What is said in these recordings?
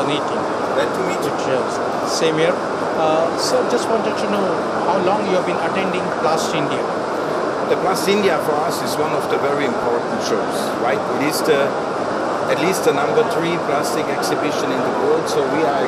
2018. Glad to meet you. Cheers. Same here. So just wanted to know how long you have been attending Plast India. The Plast India for us is one of the very important shows, right? It is at least the number 3 plastic exhibition in the world, so we are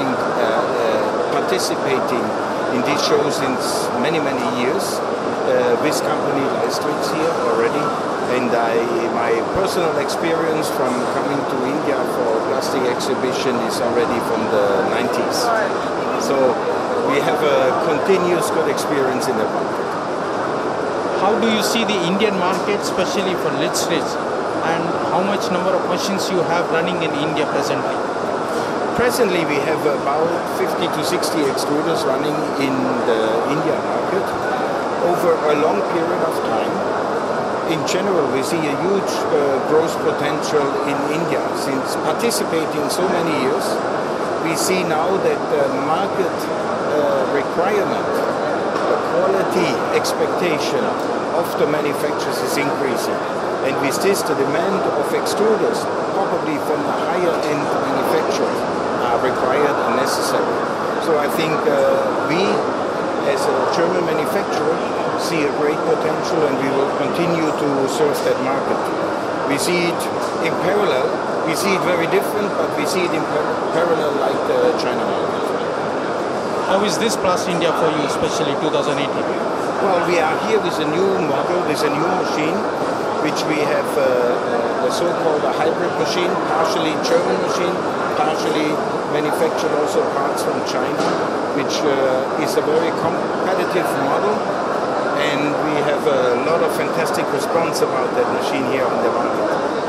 participating in these shows since many years. This company Leistrix here already, and my personal experience from coming to India for plastic exhibition is already from the 90s. So we have a continuous good experience in the market. How do you see the Indian market, especially for Leistrix, and how much number of machines you have running in India presently? Presently we have about 50 to 60 extruders running in the India market over a long period of time. In general, we see a huge growth potential in India. Since participating so many years, we see now that the market requirement, the quality expectation of the manufacturers is increasing. And with this, the demand of extruders, probably from the higher end manufacturers, are required and necessary. So I think we, as a German manufacturer, see a great potential, and we will continue to serve that market. We see it in parallel. We see it very different, but we see it in parallel like the China market. How is this Plast India for you, especially 2018? Well, we are here with a new model, with a new machine, which we have the so-called hybrid machine, partially German machine, partially manufactured also parts from China, which is a very competitive model, and we have a lot of fantastic response about that machine here on the market.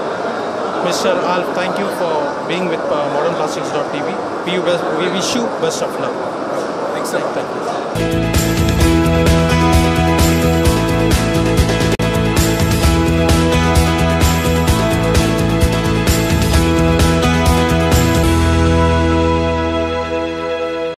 Mr. Alf, thank you for being with modernplastics.tv. We wish you best of luck. Thanks a lot. Thank you.